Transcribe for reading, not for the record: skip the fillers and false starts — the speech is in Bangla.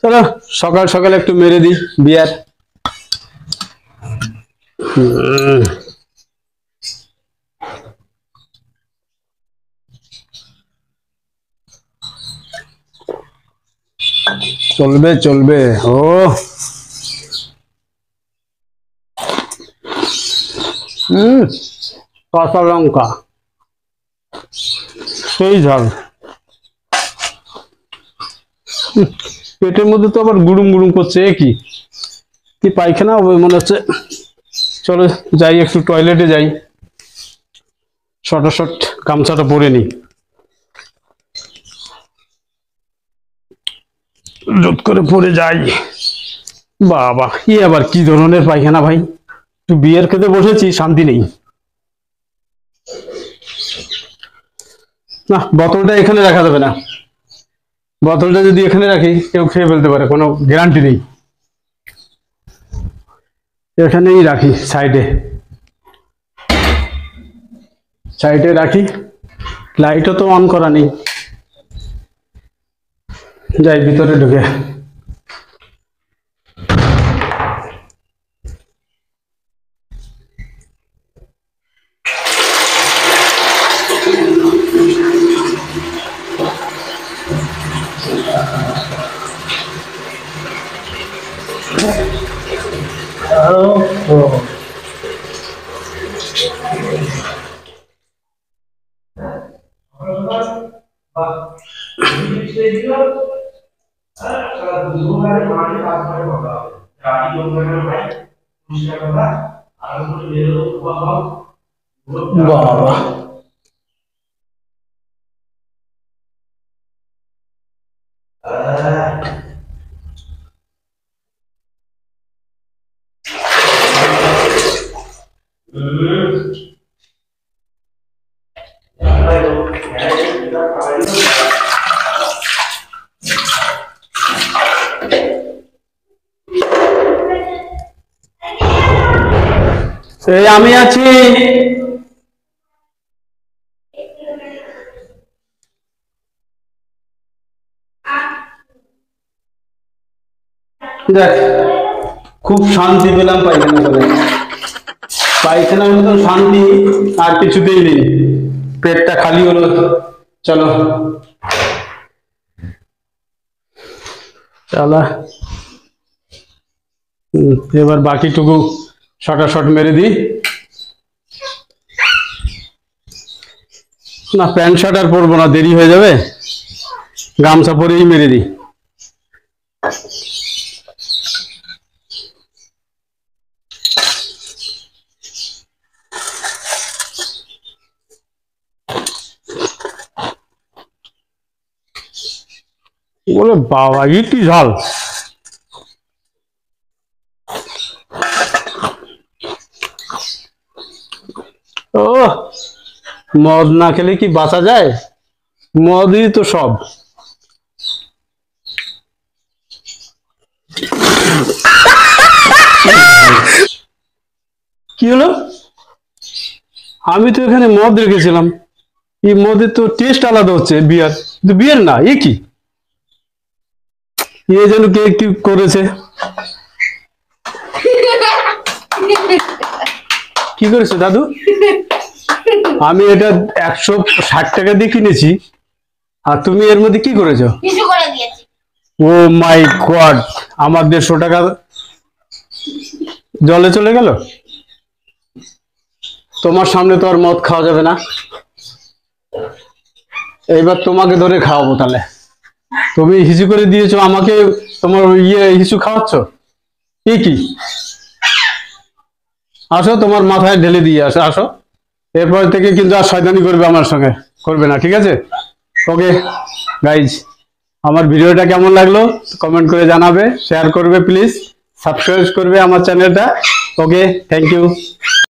চলো সকাল সকাল একটু মেরে দিই বিয়ার। চলবে চলবে। ও কাঁচা লঙ্কা সেই ঝাল। পেটের মধ্যে তো আবার গুড়ুম গুড়ুম করছে, কি কি পায়খানা হবে মনে হচ্ছে। চলো যাই, একটু টয়লেটে যাই, শটাশট গামছাটা পরে নি, জোট করে পরে যাই। বাবা কি আবার কি ধরনের পায়খানা ভাই, একটু বিয়ের খেতে বসেছি শান্তি নেই। না বোতলটা এখানে রাখা যাবে না, বোতলটা যদি এখানে রাখি কেউ খেয়ে ফেলতে পারে, কোনো গ্যারান্টি নেই। এখানেই রাখি, সাইডে সাইডে রাখি। লাইটও তো অন করা নেই, যাই ভিতরে ঢুকে। বাবা এই আমি আছি। দেখ খুব শান্তি পেলাম পায়খানা করে, পায়খানার মতো শান্তি আর কিছুতেই নেই। পেটটা খালি হলো। চলো চলা, এবার বাকিটুকু শটাশট মেরে দিই। না প্যান্ট শার্ট আর পরবো না, দেরি হয়ে যাবে, গামছা পরেই মেরে দিই। বলে বাবা ইটি ঝাল। ও মদ না খেলে কি বাঁচা যায়, মদই তো সব। কি হলো, আমি তো এখানে মদ রেখেছিলাম, এই মদের তো টেস্ট আলাদা হচ্ছে, বিয়ার কিন্তু বিয়ার না। এ কি, এ যেন কে কি করেছে। কি করেছে দাদু? আমি এটা 160 টাকা দিয়ে কিনেছি, আর তুমি এর মধ্যে কি করেছো? ও মাই গড, আমার 150 টাকা জলে চলে গেল। তোমার সামনে তো আর মদ খাওয়া যাবে না, এইবার তোমাকে ধরে খাওয়াবো। তাহলে তুমি হিসু করে দিয়েছো আমাকে, তোমার হিসু খাওয়াচ্ছ কি? আসো তোমার মাথায় ঢেলে দিয়ে আসো, আসো। এরপর থেকে কিন্তু আর শয়তানি করবে আমার সঙ্গে, করবে না, ঠিক আছে? ওকে গাইজ, আমার ভিডিওটা কেমন লাগলো কমেন্ট করে জানাবে, শেয়ার করবে প্লিজ, সাবস্ক্রাইব করবে আমার চ্যানেলটা। Okay, thank you.